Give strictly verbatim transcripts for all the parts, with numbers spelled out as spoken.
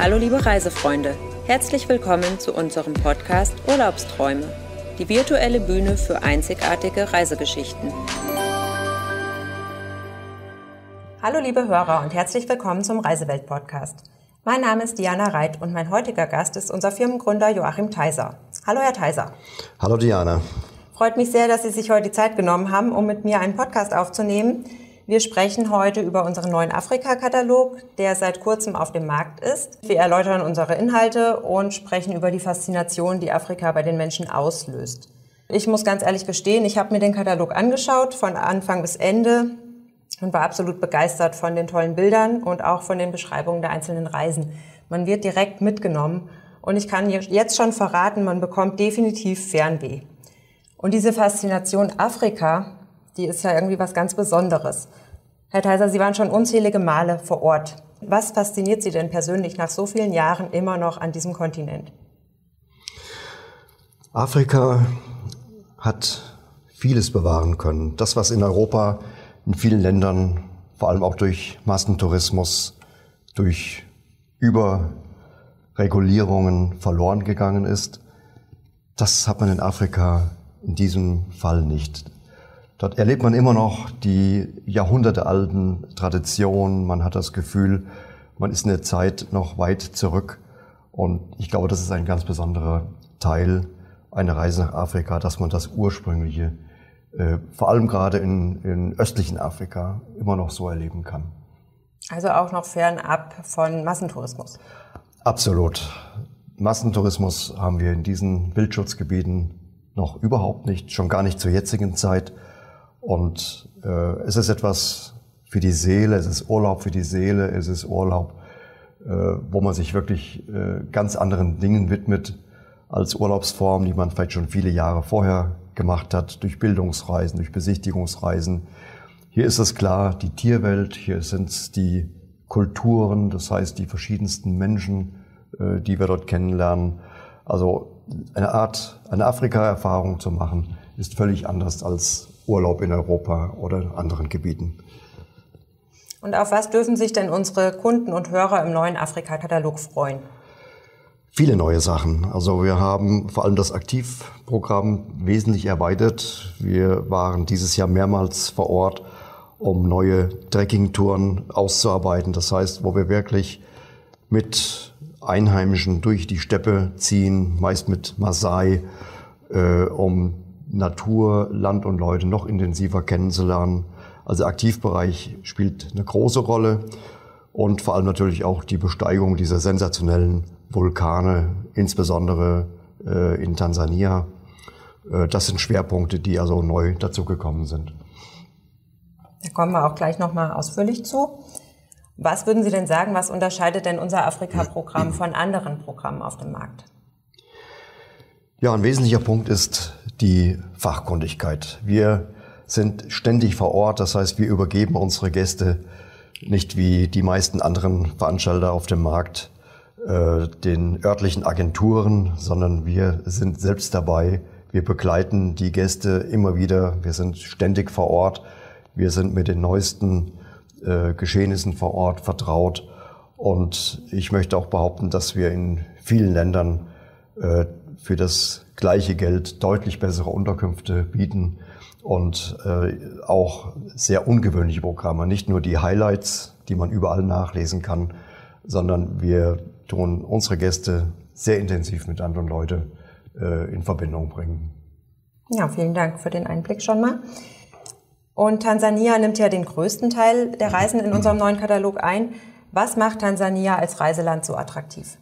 Hallo liebe Reisefreunde, herzlich willkommen zu unserem Podcast Urlaubsträume, die virtuelle Bühne für einzigartige Reisegeschichten. Hallo liebe Hörer und herzlich willkommen zum Reisewelt-Podcast. Mein Name ist Diana Reit und mein heutiger Gast ist unser Firmengründer Joachim Theiser. Hallo Herr Theiser. Hallo Diana. Freut mich sehr, dass Sie sich heute die Zeit genommen haben, um mit mir einen Podcast aufzunehmen. Wir sprechen heute über unseren neuen Afrika-Katalog, der seit kurzem auf dem Markt ist. Wir erläutern unsere Inhalte und sprechen über die Faszination, die Afrika bei den Menschen auslöst. Ich muss ganz ehrlich gestehen, ich habe mir den Katalog angeschaut, von Anfang bis Ende, und war absolut begeistert von den tollen Bildern und auch von den Beschreibungen der einzelnen Reisen. Man wird direkt mitgenommen und ich kann jetzt schon verraten, man bekommt definitiv Fernweh. Und diese Faszination Afrika, die ist ja irgendwie was ganz Besonderes. Herr Theiser, Sie waren schon unzählige Male vor Ort. Was fasziniert Sie denn persönlich nach so vielen Jahren immer noch an diesem Kontinent? Afrika hat vieles bewahren können. Das, was in Europa in vielen Ländern, vor allem auch durch Massentourismus, durch Überregulierungen verloren gegangen ist, das hat man in Afrika in diesem Fall nicht. Dort erlebt man immer noch die jahrhundertealten Traditionen. Man hat das Gefühl, man ist in der Zeit noch weit zurück. Und ich glaube, das ist ein ganz besonderer Teil einer Reise nach Afrika, dass man das Ursprüngliche, äh, vor allem gerade in, in östlichen Afrika, immer noch so erleben kann. Also auch noch fernab von Massentourismus? Absolut. Massentourismus haben wir in diesen Wildschutzgebieten noch überhaupt nicht, schon gar nicht zur jetzigen Zeit. Und äh, es ist etwas für die Seele, es ist Urlaub für die Seele, es ist Urlaub, äh, wo man sich wirklich äh, ganz anderen Dingen widmet als Urlaubsform, die man vielleicht schon viele Jahre vorher gemacht hat, durch Bildungsreisen, durch Besichtigungsreisen. Hier ist es klar, die Tierwelt, hier sind es die Kulturen, das heißt die verschiedensten Menschen, äh, die wir dort kennenlernen. Also eine Art, eine Afrika-Erfahrung zu machen, ist völlig anders als Urlaub in Europa oder anderen Gebieten. Und auf was dürfen sich denn unsere Kunden und Hörer im neuen Afrika-Katalog freuen? Viele neue Sachen. Also wir haben vor allem das Aktivprogramm wesentlich erweitert. Wir waren dieses Jahr mehrmals vor Ort, um neue Trekkingtouren auszuarbeiten. Das heißt, wo wir wirklich mit Einheimischen durch die Steppe ziehen, meist mit Maasai, äh, um Natur, Land und Leute noch intensiver kennenzulernen. Also Aktivbereich spielt eine große Rolle und vor allem natürlich auch die Besteigung dieser sensationellen Vulkane, insbesondere äh, in Tansania. Äh, das sind Schwerpunkte, die also neu dazugekommen sind. Da kommen wir auch gleich nochmal ausführlich zu. Was würden Sie denn sagen, was unterscheidet denn unser Afrika-Programm von anderen Programmen auf dem Markt? Ja, ein wesentlicher Punkt ist die Fachkundigkeit. Wir sind ständig vor Ort, das heißt, wir übergeben unsere Gäste nicht wie die meisten anderen Veranstalter auf dem Markt äh, den örtlichen Agenturen, sondern wir sind selbst dabei. Wir begleiten die Gäste immer wieder. Wir sind ständig vor Ort. Wir sind mit den neuesten äh, Geschehnissen vor Ort vertraut. Und ich möchte auch behaupten, dass wir in vielen Ländern äh, für das gleiche Geld deutlich bessere Unterkünfte bieten und äh, auch sehr ungewöhnliche Programme. Nicht nur die Highlights, die man überall nachlesen kann, sondern wir tun unsere Gäste sehr intensiv mit anderen Leuten äh, in Verbindung bringen. Ja, vielen Dank für den Einblick schon mal. Und Tansania nimmt ja den größten Teil der Reisen in unserem neuen Katalog ein. Was macht Tansania als Reiseland so attraktiv?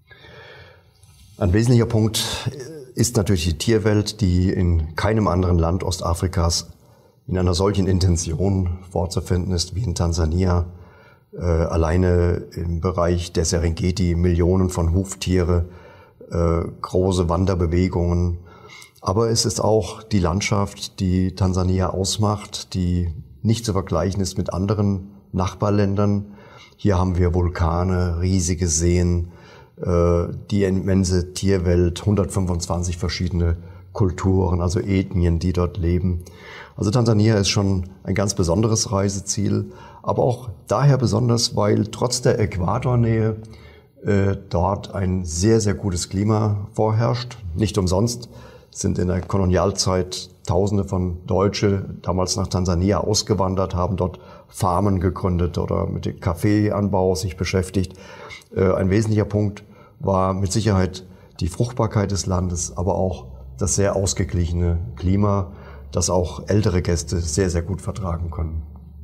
Ein wesentlicher Punkt ist natürlich die Tierwelt, die in keinem anderen Land Ostafrikas in einer solchen Intention vorzufinden ist wie in Tansania. Äh, alleine im Bereich der Serengeti Millionen von Huftiere, äh, große Wanderbewegungen. Aber es ist auch die Landschaft, die Tansania ausmacht, die nicht zu vergleichen ist mit anderen Nachbarländern. Hier haben wir Vulkane, riesige Seen, die immense Tierwelt, hundertfünfundzwanzig verschiedene Kulturen, also Ethnien, die dort leben. Also Tansania ist schon ein ganz besonderes Reiseziel, aber auch daher besonders, weil trotz der Äquatornähe äh, dort ein sehr, sehr gutes Klima vorherrscht. Nicht umsonst sind in der Kolonialzeit Tausende von Deutsche damals nach Tansania ausgewandert, haben dort Farmen gegründet oder mit dem Kaffeeanbau sich beschäftigt. Äh, ein wesentlicher Punkt war mit Sicherheit die Fruchtbarkeit des Landes, aber auch das sehr ausgeglichene Klima, das auch ältere Gäste sehr, sehr gut vertragen können.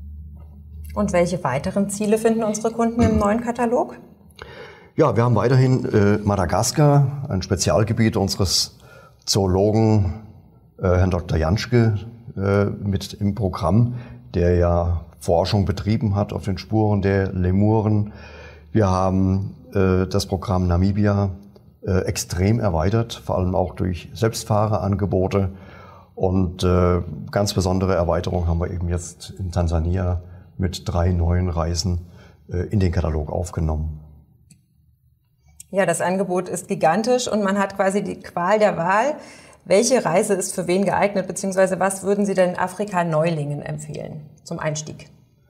Und welche weiteren Ziele finden unsere Kunden im neuen Katalog? Ja, wir haben weiterhin äh, Madagaskar, ein Spezialgebiet unseres Zoologen äh, Herrn Doktor Janschke äh, mit im Programm, der ja Forschung betrieben hat auf den Spuren der Lemuren. Wir haben äh, das Programm Namibia äh, extrem erweitert, vor allem auch durch Selbstfahrerangebote. Und äh, ganz besondere Erweiterung haben wir eben jetzt in Tansania mit drei neuen Reisen äh, in den Katalog aufgenommen. Ja, das Angebot ist gigantisch und man hat quasi die Qual der Wahl. Welche Reise ist für wen geeignet, beziehungsweise was würden Sie denn Afrika-Neulingen empfehlen zum Einstieg?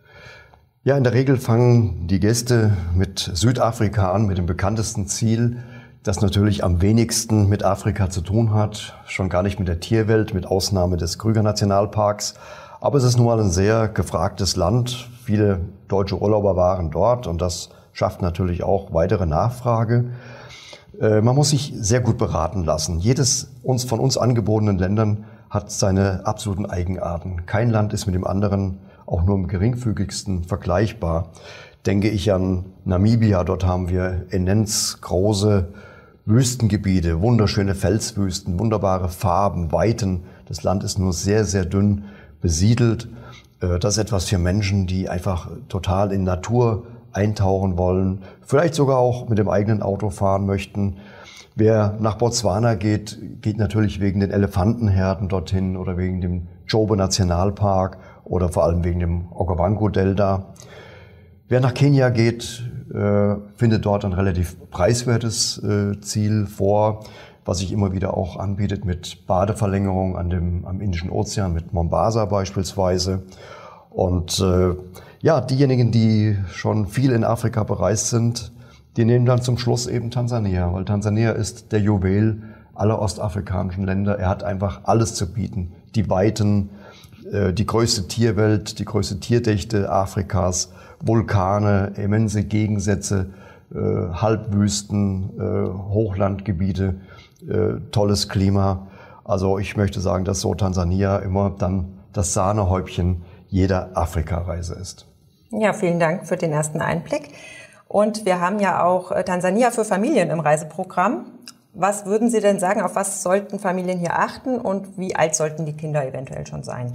Ja, in der Regel fangen die Gäste mit Südafrika an, mit dem bekanntesten Ziel, das natürlich am wenigsten mit Afrika zu tun hat, schon gar nicht mit der Tierwelt, mit Ausnahme des Krüger-Nationalparks. Aber es ist nun mal ein sehr gefragtes Land. Viele deutsche Urlauber waren dort und das schafft natürlich auch weitere Nachfrage. Äh, man muss sich sehr gut beraten lassen. Jedes uns von uns angebotenen Ländern hat seine absoluten Eigenarten. Kein Land ist mit dem anderen auch nur im geringfügigsten vergleichbar. Denke ich an Namibia, dort haben wir immens große Wüstengebiete, wunderschöne Felswüsten, wunderbare Farben, Weiten. Das Land ist nur sehr, sehr dünn besiedelt. Das ist etwas für Menschen, die einfach total in Natur eintauchen wollen, vielleicht sogar auch mit dem eigenen Auto fahren möchten. Wer nach Botswana geht, geht natürlich wegen den Elefantenherden dorthin oder wegen dem Djobe-Nationalpark oder vor allem wegen dem Okavango-Delta. Wer nach Kenia geht, äh, findet dort ein relativ preiswertes äh, Ziel vor, was sich immer wieder auch anbietet mit Badeverlängerung an dem, am Indischen Ozean, mit Mombasa beispielsweise. Und äh, ja, diejenigen, die schon viel in Afrika bereist sind, die nehmen dann zum Schluss eben Tansania, weil Tansania ist der Juwel aller ostafrikanischen Länder. Er hat einfach alles zu bieten. Die Weiten, äh, die größte Tierwelt, die größte Tierdichte Afrikas, Vulkane, immense Gegensätze, äh, Halbwüsten, äh, Hochlandgebiete, äh, tolles Klima. Also ich möchte sagen, dass so Tansania immer dann das Sahnehäubchen jeder Afrikareise ist. Ja, vielen Dank für den ersten Einblick. Und wir haben ja auch Tansania für Familien im Reiseprogramm. Was würden Sie denn sagen, auf was sollten Familien hier achten und wie alt sollten die Kinder eventuell schon sein?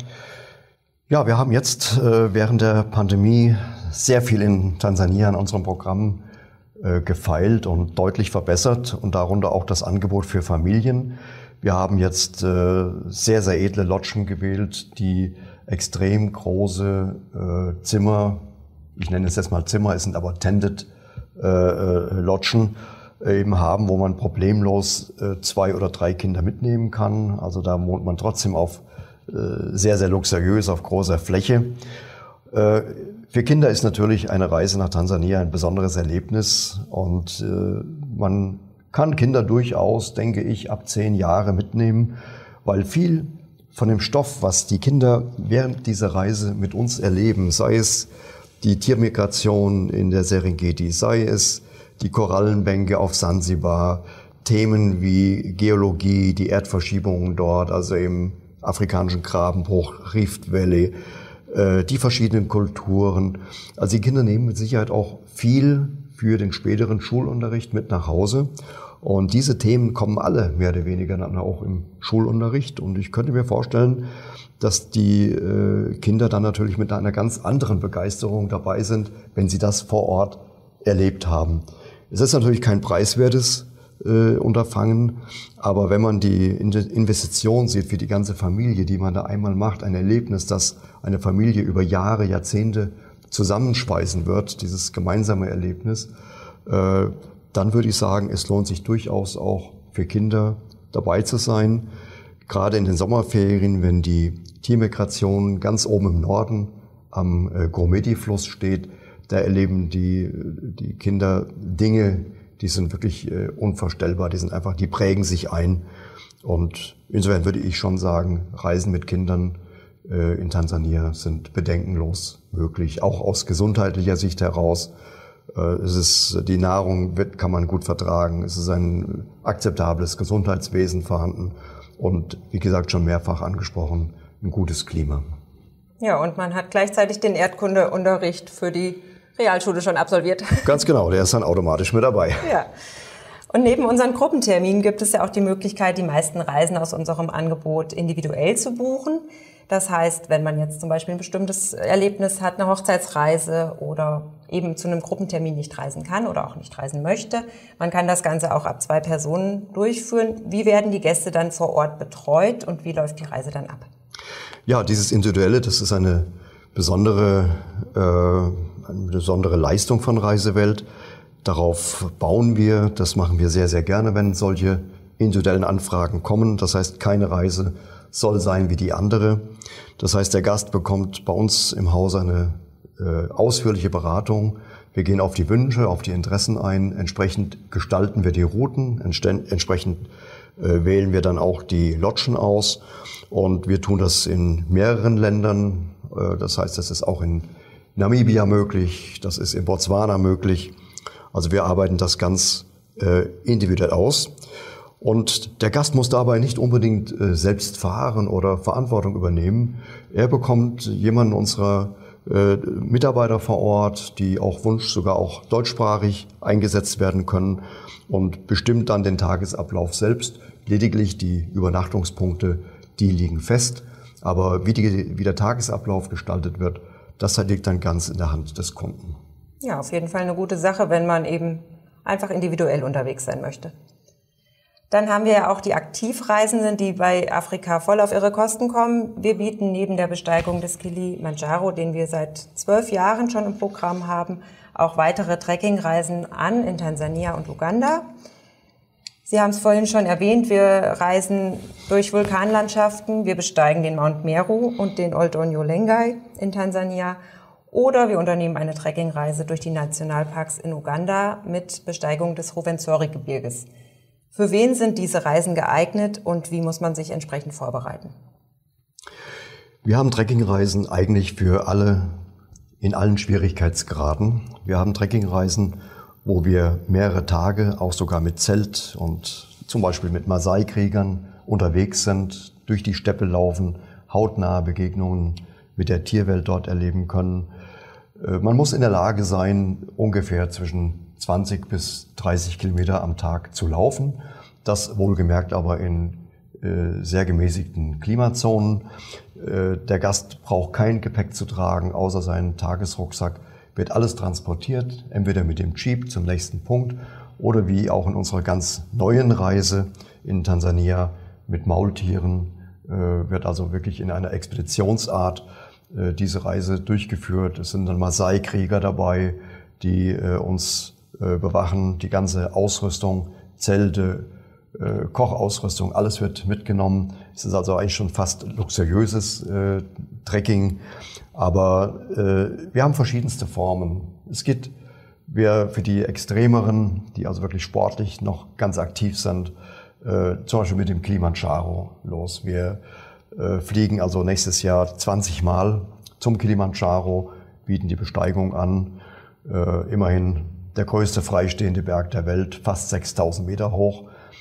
Ja, wir haben jetzt äh, während der Pandemie sehr viel in Tansania in unserem Programm äh, gefeilt und deutlich verbessert und darunter auch das Angebot für Familien. Wir haben jetzt äh, sehr, sehr edle Lodgen gewählt, die extrem große äh, Zimmer, ich nenne es jetzt mal Zimmer, es sind aber Tended äh, Lodgen, äh, eben haben, wo man problemlos äh, zwei oder drei Kinder mitnehmen kann. Also da wohnt man trotzdem auf äh, sehr, sehr luxuriös, auf großer Fläche. Äh, für Kinder ist natürlich eine Reise nach Tansania ein besonderes Erlebnis und äh, man kann Kinder durchaus, denke ich, ab zehn Jahre mitnehmen, weil viel von dem Stoff, was die Kinder während dieser Reise mit uns erleben, sei es die Tiermigration in der Serengeti, sei es die Korallenbänke auf Sansibar, Themen wie Geologie, die Erdverschiebungen dort, also im afrikanischen Grabenbruch, Rift Valley, äh, die verschiedenen Kulturen. Also die Kinder nehmen mit Sicherheit auch viel für den späteren Schulunterricht mit nach Hause. Und diese Themen kommen alle mehr oder weniger dann auch im Schulunterricht. Und ich könnte mir vorstellen, dass die äh, Kinder dann natürlich mit einer ganz anderen Begeisterung dabei sind, wenn sie das vor Ort erlebt haben. Es ist natürlich kein preiswertes äh, Unterfangen, aber wenn man die Investition sieht für die ganze Familie, die man da einmal macht, ein Erlebnis, das eine Familie über Jahre, Jahrzehnte zusammenschweißen wird, dieses gemeinsame Erlebnis, äh, dann würde ich sagen, es lohnt sich durchaus auch für Kinder dabei zu sein. Gerade in den Sommerferien, wenn die Tiermigration ganz oben im Norden am Gourmeti-Fluss steht, da erleben die, die Kinder Dinge, die sind wirklich äh, unvorstellbar, die sind einfach, die prägen sich ein. Und insofern würde ich schon sagen, Reisen mit Kindern äh, in Tansania sind bedenkenlos möglich, auch aus gesundheitlicher Sicht heraus. Äh, es ist, die Nahrung wird, kann man gut vertragen, es ist ein akzeptables Gesundheitswesen vorhanden und, wie gesagt, schon mehrfach angesprochen, ein gutes Klima. Ja, und man hat gleichzeitig den Erdkundeunterricht für die Realschule schon absolviert. Ganz genau, der ist dann automatisch mit dabei. Ja. Und neben unseren Gruppenterminen gibt es ja auch die Möglichkeit, die meisten Reisen aus unserem Angebot individuell zu buchen. Das heißt, wenn man jetzt zum Beispiel ein bestimmtes Erlebnis hat, eine Hochzeitsreise oder eben zu einem Gruppentermin nicht reisen kann oder auch nicht reisen möchte, man kann das Ganze auch ab zwei Personen durchführen. Wie werden die Gäste dann vor Ort betreut und wie läuft die Reise dann ab? Ja, dieses Individuelle, das ist eine besondere, äh, eine besondere Leistung von Reisewelt. Darauf bauen wir, das machen wir sehr, sehr gerne, wenn solche individuellen Anfragen kommen. Das heißt, keine Reise soll sein wie die andere. Das heißt, der Gast bekommt bei uns im Haus eine äh, ausführliche Beratung. Wir gehen auf die Wünsche, auf die Interessen ein. Entsprechend gestalten wir die Routen. Entsprechend äh, wählen wir dann auch die Lodgen aus. Und wir tun das in mehreren Ländern. Äh, das heißt, das ist auch in Namibia möglich, das ist in Botswana möglich. Also wir arbeiten das ganz äh, individuell aus. Und der Gast muss dabei nicht unbedingt äh, selbst fahren oder Verantwortung übernehmen. Er bekommt jemanden unserer äh, Mitarbeiter vor Ort, die auch Wunsch sogar auch deutschsprachig eingesetzt werden können und bestimmt dann den Tagesablauf selbst. Lediglich die Übernachtungspunkte, die liegen fest. Aber wie, die, wie der Tagesablauf gestaltet wird, das liegt dann ganz in der Hand des Kunden. Ja, auf jeden Fall eine gute Sache, wenn man eben einfach individuell unterwegs sein möchte. Dann haben wir ja auch die Aktivreisenden, die bei Afrika voll auf ihre Kosten kommen. Wir bieten neben der Besteigung des Kilimandscharo, den wir seit zwölf Jahren schon im Programm haben, auch weitere Trekkingreisen an in Tansania und Uganda. Sie haben es vorhin schon erwähnt, wir reisen durch Vulkanlandschaften, wir besteigen den Mount Meru und den Old Onyo Lengai in Tansania. Oder wir unternehmen eine Trekkingreise durch die Nationalparks in Uganda mit Besteigung des Rwenzori-Gebirges. Für wen sind diese Reisen geeignet und wie muss man sich entsprechend vorbereiten? Wir haben Trekkingreisen eigentlich für alle, in allen Schwierigkeitsgraden. Wir haben Trekkingreisen, wo wir mehrere Tage, auch sogar mit Zelt und zum Beispiel mit Maasai-Kriegern unterwegs sind, durch die Steppe laufen, hautnahe Begegnungen mit der Tierwelt dort erleben können. Man muss in der Lage sein, ungefähr zwischen zwanzig bis dreißig Kilometer am Tag zu laufen. Das wohlgemerkt aber in äh, sehr gemäßigten Klimazonen. Äh, der Gast braucht kein Gepäck zu tragen, außer seinen Tagesrucksack. Wird alles transportiert, entweder mit dem Jeep zum nächsten Punkt oder wie auch in unserer ganz neuen Reise in Tansania mit Maultieren. Äh, wird also wirklich in einer Expeditionsart äh, diese Reise durchgeführt. Es sind dann Maasai-Krieger dabei, die äh, uns äh, bewachen. Die ganze Ausrüstung, Zelte, äh, Kochausrüstung, alles wird mitgenommen. Es ist also eigentlich schon fast luxuriöses äh, Trekking. Aber äh, wir haben verschiedenste Formen. Es geht wir für die Extremeren, die also wirklich sportlich noch ganz aktiv sind, äh, zum Beispiel mit dem Kilimandscharo los. Wir äh, fliegen also nächstes Jahr zwanzig Mal zum Kilimandscharo, bieten die Besteigung an. Äh, immerhin der größte freistehende Berg der Welt, fast sechstausend Meter hoch.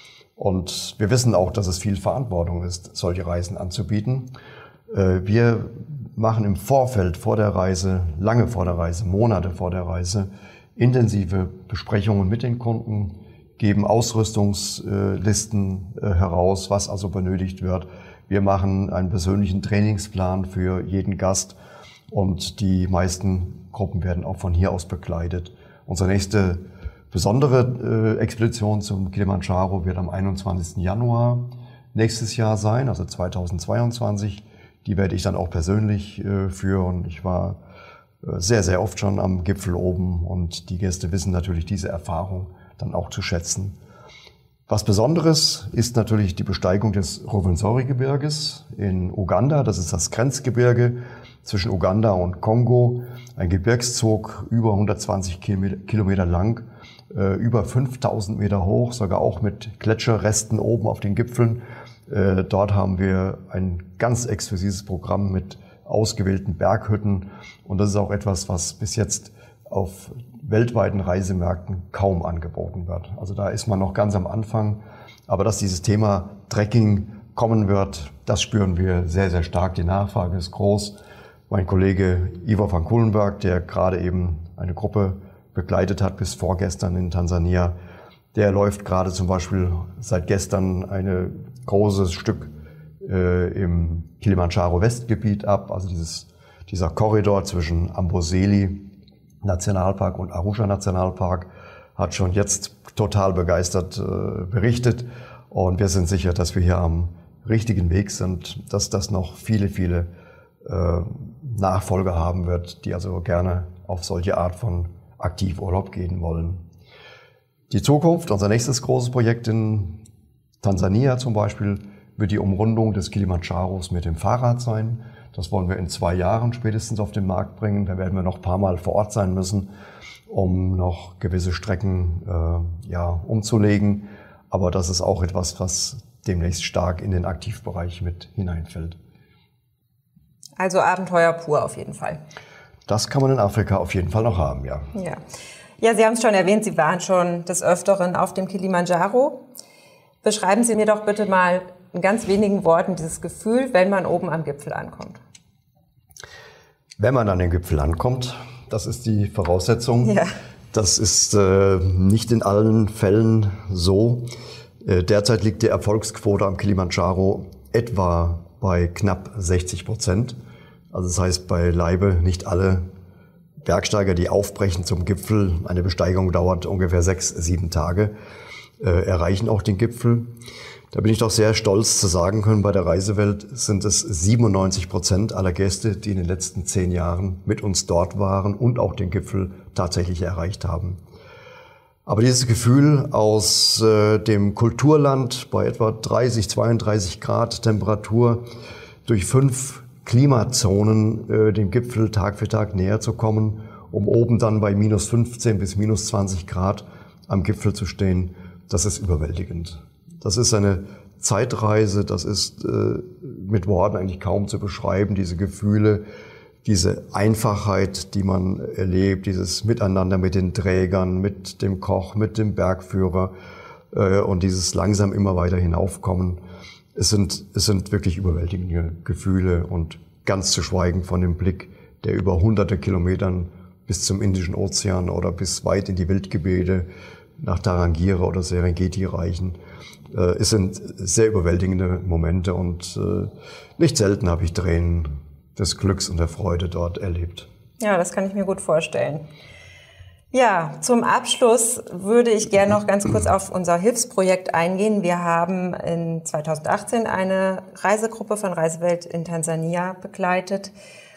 Und wir wissen auch, dass es viel Verantwortung ist, solche Reisen anzubieten. Äh, wir machen im Vorfeld, vor der Reise, lange vor der Reise, Monate vor der Reise, intensive Besprechungen mit den Kunden, geben Ausrüstungslisten heraus, was also benötigt wird. Wir machen einen persönlichen Trainingsplan für jeden Gast und die meisten Gruppen werden auch von hier aus begleitet. Unsere nächste besondere Expedition zum Kilimandscharo wird am einundzwanzigsten Januar nächstes Jahr sein, also zweitausendzweiundzwanzig. Die werde ich dann auch persönlich führen. Ich war sehr, sehr oft schon am Gipfel oben und die Gäste wissen natürlich diese Erfahrung dann auch zu schätzen. Was Besonderes ist natürlich die Besteigung des Rwenzori-Gebirges in Uganda. Das ist das Grenzgebirge zwischen Uganda und Kongo. Ein Gebirgszug über hundertzwanzig Kilometer lang, äh, über fünftausend Meter hoch, sogar auch mit Gletscherresten oben auf den Gipfeln. Äh, dort haben wir ein ganz exklusives Programm mit ausgewählten Berghütten. Und das ist auch etwas, was bis jetzt auf weltweiten Reisemärkten kaum angeboten wird. Also da ist man noch ganz am Anfang. Aber dass dieses Thema Trekking kommen wird, das spüren wir sehr, sehr stark. Die Nachfrage ist groß. Mein Kollege Ivo van Cuylenburg, der gerade eben eine Gruppe begleitet hat bis vorgestern in Tansania, der läuft gerade zum Beispiel seit gestern ein großes Stück äh, im Kilimanjaro-Westgebiet ab, also dieses, dieser Korridor zwischen Amboseli Nationalpark und Arusha Nationalpark, hat schon jetzt total begeistert äh, berichtet. Und wir sind sicher, dass wir hier am richtigen Weg sind, dass das noch viele, viele äh, Nachfolger haben wird, die also gerne auf solche Art von Aktivurlaub gehen wollen. Die Zukunft, unser nächstes großes Projekt in Tansania zum Beispiel, wird die Umrundung des Kilimandscharos mit dem Fahrrad sein. Das wollen wir in zwei Jahren spätestens auf den Markt bringen. Da werden wir noch ein paar Mal vor Ort sein müssen, um noch gewisse Strecken äh, ja, umzulegen. Aber das ist auch etwas, was demnächst stark in den Aktivbereich mit hineinfällt. Also Abenteuer pur auf jeden Fall. Das kann man in Afrika auf jeden Fall noch haben, ja. Ja, ja, Sie haben es schon erwähnt, Sie waren schon des Öfteren auf dem Kilimanjaro. Beschreiben Sie mir doch bitte mal in ganz wenigen Worten dieses Gefühl, wenn man oben am Gipfel ankommt. Wenn man an den Gipfel ankommt, das ist die Voraussetzung. Ja. Das ist äh, nicht in allen Fällen so. Äh, derzeit liegt die Erfolgsquote am Kilimanjaro etwa bei knapp sechzig Prozent. Also das heißt beileibe nicht alle Bergsteiger, die aufbrechen zum Gipfel, eine Besteigung dauert ungefähr sechs, sieben Tage, äh, erreichen auch den Gipfel. Da bin ich doch sehr stolz zu sagen können, bei der Reisewelt sind es siebenundneunzig Prozent aller Gäste, die in den letzten zehn Jahren mit uns dort waren und auch den Gipfel tatsächlich erreicht haben. Aber dieses Gefühl aus äh, dem Kulturland bei etwa dreißig, zweiunddreißig Grad Temperatur durch fünf Klimazonen äh, dem Gipfel Tag für Tag näher zu kommen, um oben dann bei minus fünfzehn bis minus zwanzig Grad am Gipfel zu stehen, das ist überwältigend. Das ist eine Zeitreise, das ist äh, mit Worten eigentlich kaum zu beschreiben, diese Gefühle, diese Einfachheit, die man erlebt, dieses Miteinander mit den Trägern, mit dem Koch, mit dem Bergführer äh, und dieses langsam immer weiter hinaufkommen. Es sind, es sind wirklich überwältigende Gefühle und ganz zu schweigen von dem Blick, der über hunderte Kilometern bis zum Indischen Ozean oder bis weit in die Wildgebiete nach Tarangire oder Serengeti reichen. Äh, es sind sehr überwältigende Momente und äh, nicht selten habe ich Tränen des Glücks und der Freude dort erlebt. Ja, das kann ich mir gut vorstellen. Ja, zum Abschluss würde ich gerne noch ganz kurz auf unser Hilfsprojekt eingehen. Wir haben in zweitausendachtzehn eine Reisegruppe von Reisewelt in Tansania begleitet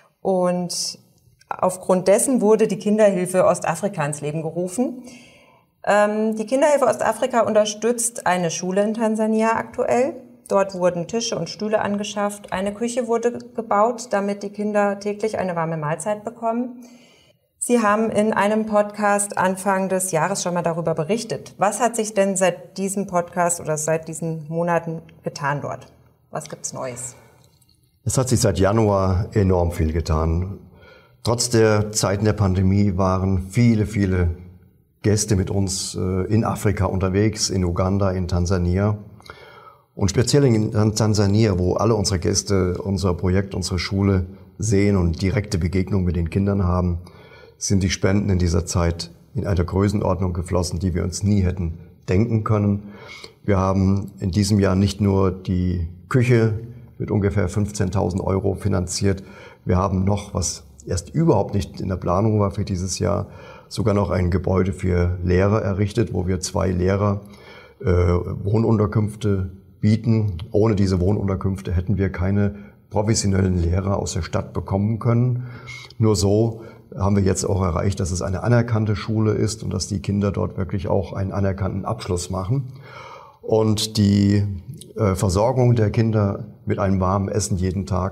und aufgrund dessen wurde die Kinderhilfe Ostafrika ins Leben gerufen. Ähm, die Kinderhilfe Ostafrika unterstützt eine Schule in Tansania aktuell. Dort wurden Tische und Stühle angeschafft. Eine Küche wurde gebaut, damit die Kinder täglich eine warme Mahlzeit bekommen. Sie haben in einem Podcast Anfang des Jahres schon mal darüber berichtet. Was hat sich denn seit diesem Podcast oder seit diesen Monaten getan dort? Was gibt's Neues? Es hat sich seit Januar enorm viel getan. Trotz der Zeiten der Pandemie waren viele, viele Gäste mit uns in Afrika unterwegs, in Uganda, in Tansania. Und speziell in Tansania, wo alle unsere Gäste unser Projekt, unsere Schule sehen und direkte Begegnung mit den Kindern haben, sind die Spenden in dieser Zeit in einer Größenordnung geflossen, die wir uns nie hätten denken können. Wir haben in diesem Jahr nicht nur die Küche mit ungefähr fünfzehntausend Euro finanziert, wir haben noch, was erst überhaupt nicht in der Planung war für dieses Jahr, sogar noch ein Gebäude für Lehrer errichtet, wo wir zwei Lehrer äh, Wohnunterkünfte bieten. Ohne diese Wohnunterkünfte hätten wir keine professionellen Lehrer aus der Stadt bekommen können. Nur so haben wir jetzt auch erreicht, dass es eine anerkannte Schule ist und dass die Kinder dort wirklich auch einen anerkannten Abschluss machen. Und die äh, Versorgung der Kinder mit einem warmen Essen jeden Tag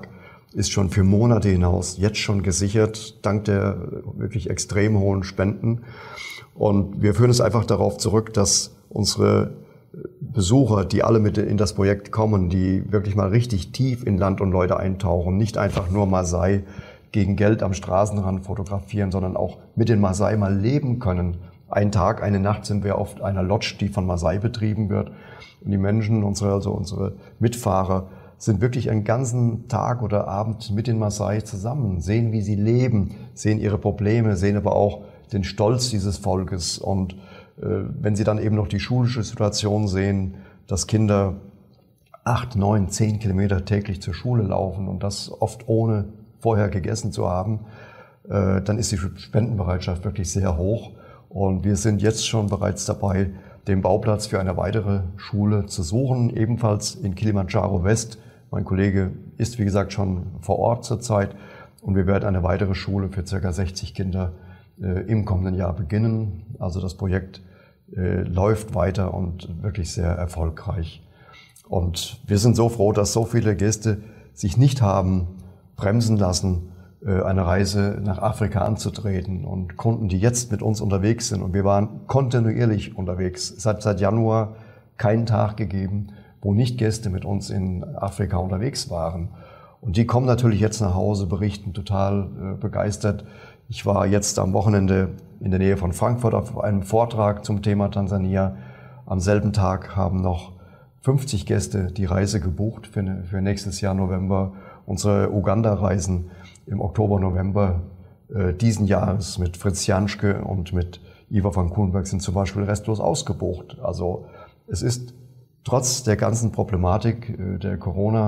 ist schon für Monate hinaus jetzt schon gesichert, dank der wirklich extrem hohen Spenden. Und wir führen es einfach darauf zurück, dass unsere Besucher, die alle mit in das Projekt kommen, die wirklich mal richtig tief in Land und Leute eintauchen, nicht einfach nur Maasai gegen Geld am Straßenrand fotografieren, sondern auch mit den Maasai mal leben können. Einen Tag, eine Nacht sind wir auf einer Lodge, die von Maasai betrieben wird. Und die Menschen, unsere, also unsere Mitfahrer, sind wirklich einen ganzen Tag oder Abend mit den Maasai zusammen, sehen, wie sie leben, sehen ihre Probleme, sehen aber auch den Stolz dieses Volkes. Und äh, wenn sie dann eben noch die schulische Situation sehen, dass Kinder acht, neun, zehn Kilometer täglich zur Schule laufen und das oft ohne vorher gegessen zu haben, äh, dann ist die Spendenbereitschaft wirklich sehr hoch. Und wir sind jetzt schon bereits dabei, den Bauplatz für eine weitere Schule zu suchen, ebenfalls in Kilimanjaro West. Mein Kollege ist, wie gesagt, schon vor Ort zurzeit und wir werden eine weitere Schule für ca. sechzig Kinder äh, im kommenden Jahr beginnen. Also das Projekt äh, läuft weiter und wirklich sehr erfolgreich. Und wir sind so froh, dass so viele Gäste sich nicht haben bremsen lassen, äh, eine Reise nach Afrika anzutreten, und Kunden, die jetzt mit uns unterwegs sind. Und wir waren kontinuierlich unterwegs. Es hat seit Januar keinen Tag gegeben, wo nicht Gäste mit uns in Afrika unterwegs waren. Und die kommen natürlich jetzt nach Hause, berichten total äh, begeistert. Ich war jetzt am Wochenende in der Nähe von Frankfurt auf einem Vortrag zum Thema Tansania. Am selben Tag haben noch fünfzig Gäste die Reise gebucht für, ne, für nächstes Jahr November. Unsere Uganda-Reisen im Oktober, November äh, diesen Jahres mit Fritz Janschke und mit Ivar van Kulenberg sind zum Beispiel restlos ausgebucht. Also es ist trotz der ganzen Problematik äh, der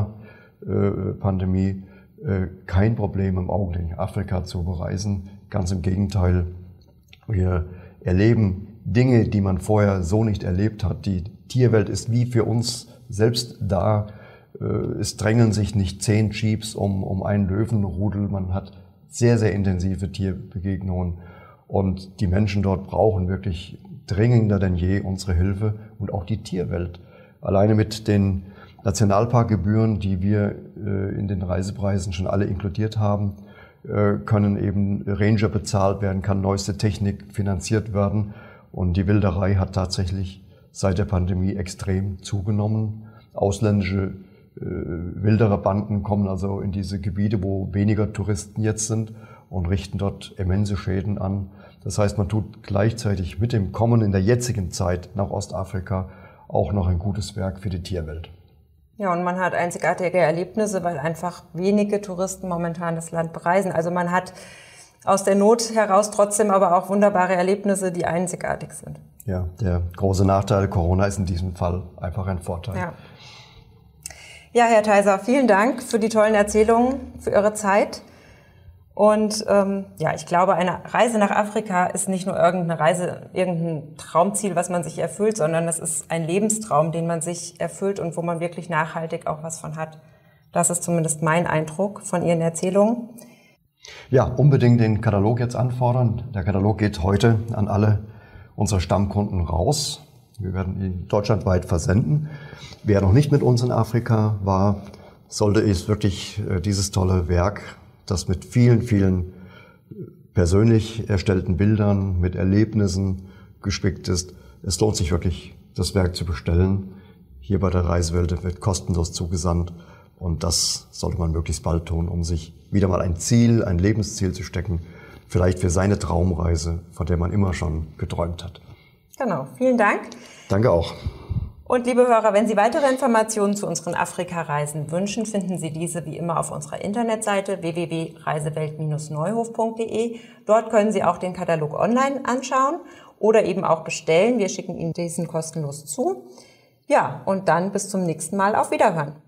Corona-Pandemie äh, kein Problem im Augenblick, Afrika zu bereisen. Ganz im Gegenteil, wir erleben Dinge, die man vorher so nicht erlebt hat. Die Tierwelt ist wie für uns selbst da. Es drängeln sich nicht zehn Jeeps um, um einen Löwenrudel. Man hat sehr, sehr intensive Tierbegegnungen. Und die Menschen dort brauchen wirklich dringender denn je unsere Hilfe und auch die Tierwelt. Alleine mit den Nationalparkgebühren, die wir in den Reisepreisen schon alle inkludiert haben, können eben Ranger bezahlt werden, kann neueste Technik finanziert werden. Und die Wilderei hat tatsächlich seit der Pandemie extrem zugenommen. Ausländische Wildererbanden kommen also in diese Gebiete, wo weniger Touristen jetzt sind, und richten dort immense Schäden an. Das heißt, man tut gleichzeitig mit dem Kommen in der jetzigen Zeit nach Ostafrika auch noch ein gutes Werk für die Tierwelt. Ja, und man hat einzigartige Erlebnisse, weil einfach wenige Touristen momentan das Land bereisen. Also man hat aus der Not heraus trotzdem aber auch wunderbare Erlebnisse, die einzigartig sind. Ja, der große Nachteil Corona ist in diesem Fall einfach ein Vorteil. Ja. Ja, Herr Theiser, vielen Dank für die tollen Erzählungen, für Ihre Zeit. Und ähm, ja, ich glaube, eine Reise nach Afrika ist nicht nur irgendeine Reise, irgendein Traumziel, was man sich erfüllt, sondern das ist ein Lebenstraum, den man sich erfüllt und wo man wirklich nachhaltig auch was von hat. Das ist zumindest mein Eindruck von Ihren Erzählungen. Ja, unbedingt den Katalog jetzt anfordern. Der Katalog geht heute an alle unsere Stammkunden raus. Wir werden ihn deutschlandweit versenden. Wer noch nicht mit uns in Afrika war, sollte es wirklich dieses tolle Werk, das mit vielen, vielen persönlich erstellten Bildern, mit Erlebnissen gespickt ist. Es lohnt sich wirklich, das Werk zu bestellen. Hier bei der Reisewelt wird kostenlos zugesandt. Und das sollte man möglichst bald tun, um sich wieder mal ein Ziel, ein Lebensziel zu stecken. Vielleicht für seine Traumreise, von der man immer schon geträumt hat. Genau, vielen Dank. Danke auch. Und liebe Hörer, wenn Sie weitere Informationen zu unseren Afrika-Reisen wünschen, finden Sie diese wie immer auf unserer Internetseite w w w punkt reisewelt Bindestrich neuhof punkt de. Dort können Sie auch den Katalog online anschauen oder eben auch bestellen. Wir schicken Ihnen diesen kostenlos zu. Ja, und dann bis zum nächsten Mal. Auf Wiederhören.